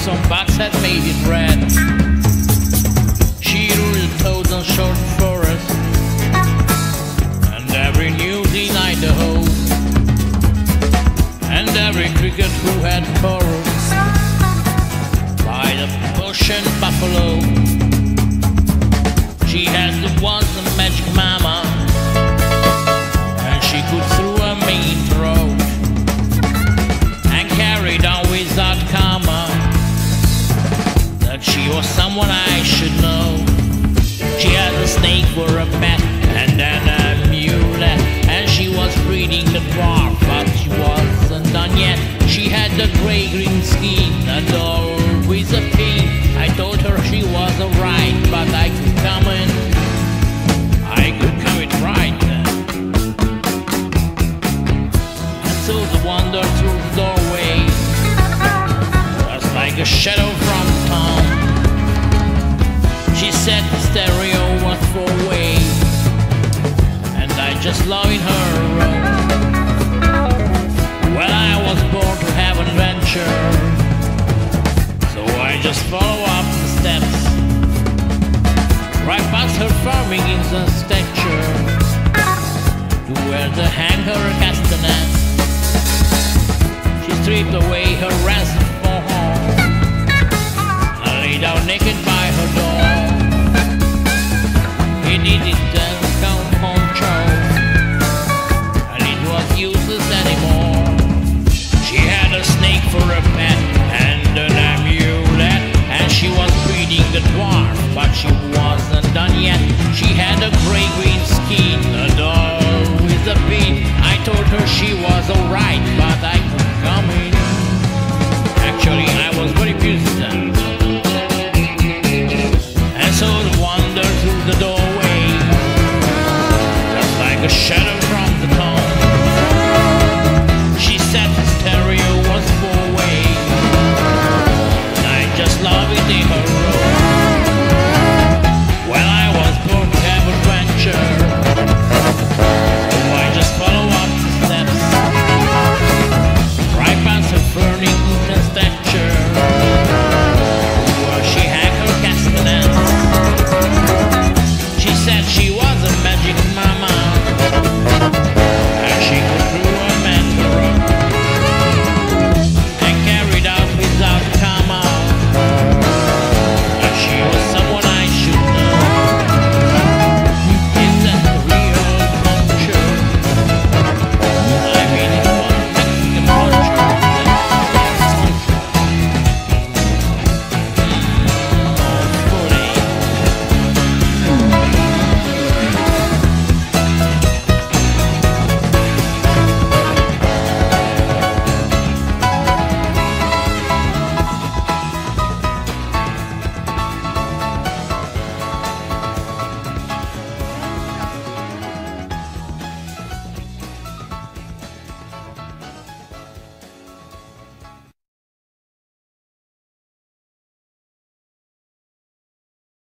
some bugs had made it red. She ruled toads on short forest and every news in Idaho, and every cricket who had chorus by the bush and buffalo. She has the once a magic mama, and she could through a mean throat and carried on without karma that she was someone I should know. She had a snake for a pet and then a mule, and she was breeding the dwarf, but she wasn't done yet. She had the grey-green skin and always a pin. I told her she was alright, but I could come in. I could come it right then. And so the wander through the doorway, just like a shadow from town. She said the stereo was four-way, and I just love in her room. Well, I was born to have an adventure, so I just follow up the steps, right past her farming in the stature, to where they hang her castanets. She stripped away her ransom for home and lay down naked by her door. He didn't come home chore, and it was useless anymore. She had a snake for a pet and an amulet, and she was breeding the dwarf, but she wasn't done yet. She had a grey-green skin, a doll with a pin. I told her she was alright,